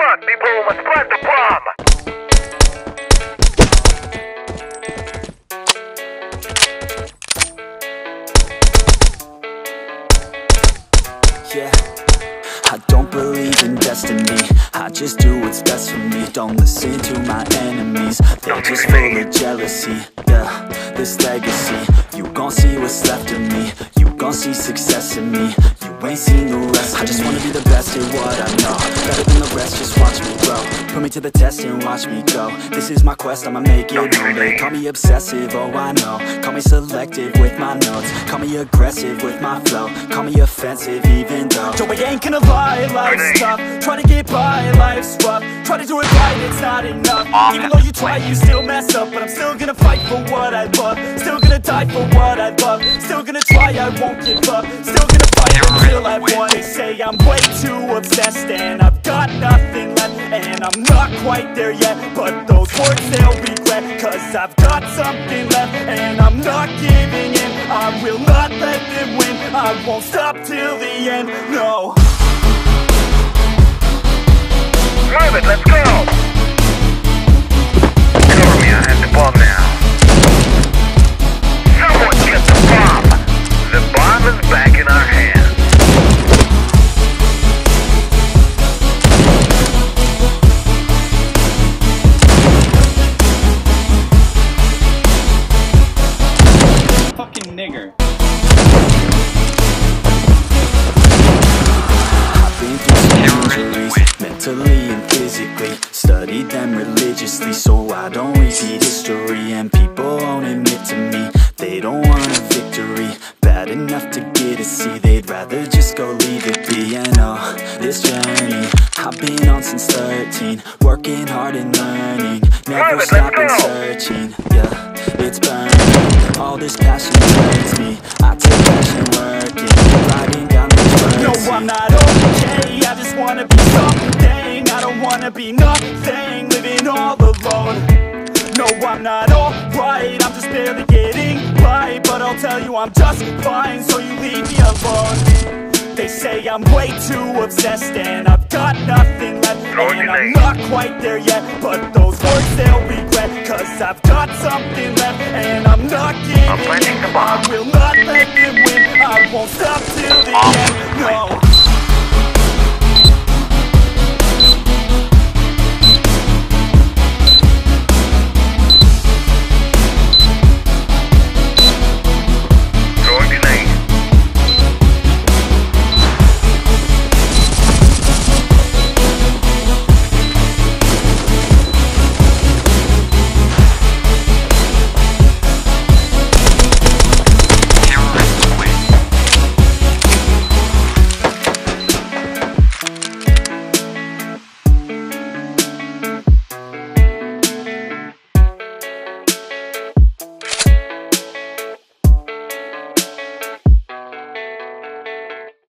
on, people, let's plant the bomb! Yeah, I don't believe in destiny, I just do what's best for me. Don't listen to my enemies, they're just full of jealousy. Yeah, this legacy, you gon' see what's left of me. You gon' see success in me, you ain't seen the rest of me. I just wanna be the best at what I know, better than the rest, just watch me grow. Put me to the test and watch me go. This is my quest, I'ma make it known. They call me obsessive, oh I know. Call me selective with my notes, call me aggressive with my flow, call me offensive even though Joe, I ain't gonna lie, life's tough. Try to get by, life's rough. Try to do it right, it's not enough. Even though you try, you still mess up. But I'm still gonna fight for what I love, still gonna die for what I love, still gonna try, I won't give up, still gonna fight until I won. They say I'm way too obsessed and I've got nothing left, and I'm not quite there yet, but those words they'll regret, cause I've got something left and I'm not giving in. I will not let them win, I won't stop till the end, no. Move it, let's go! Cover me, I have the bomb now. Someone get the bomb! The bomb is back in our hands. Fucking nigger. I've been through some injuries, mentally and physically. Studied them religiously so I don't repeat history. And people won't admit to me they don't want a victory bad enough to get a C. They'd rather just go leave it be. And oh, this journey I've been on since 13, working hard and learning, never stopping searching. Yeah, it's burning, all this passion turns me. I take passion working, riding down the road. No, I'm not okay, I just wanna be something. I don't wanna be nothing, living all alone. No, I'm not alright, I'm just barely getting by. But I'll tell you I'm just fine, so you leave me alone. They say I'm way too obsessed and I've got nothing left, and I'm not quite there yet, but those words they'll regret, cause I've got something left and I'm not giving in. I will not let them win, I won't stop till the end, no.